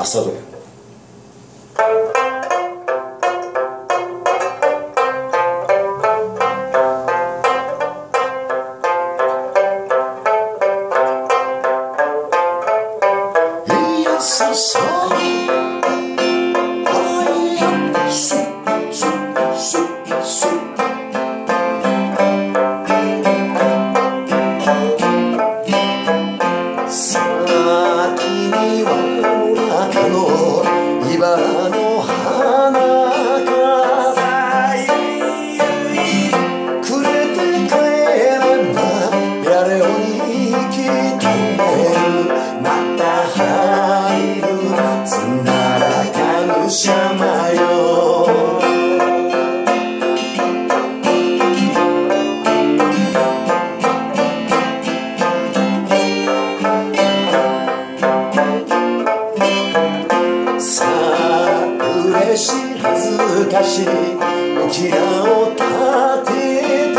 朝ドラ。ささ嬉しい恥ずかしいうちらを立てて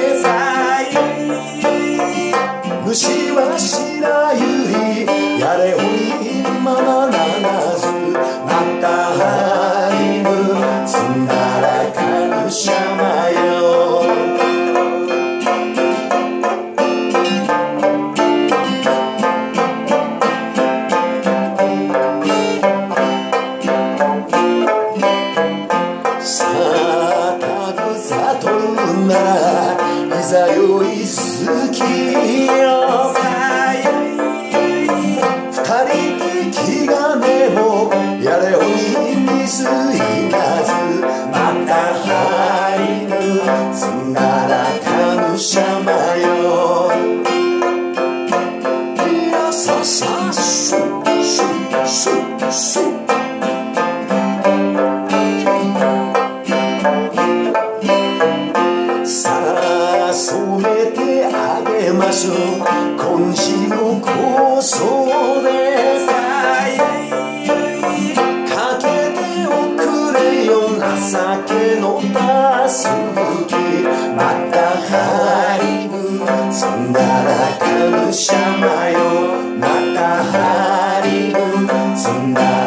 主は白百合やれおりままならずまたハリムつんだらかるしゃまよならいざよい好きよ二人で気がねもやれおに水いらずまた入るつならかむしゃまよいやささシュシュシュシュ染めてあげましょう今週の構想でかけておくれよ情けのたすきまたハリブつんだらかむしゃまよまたハリブつんだら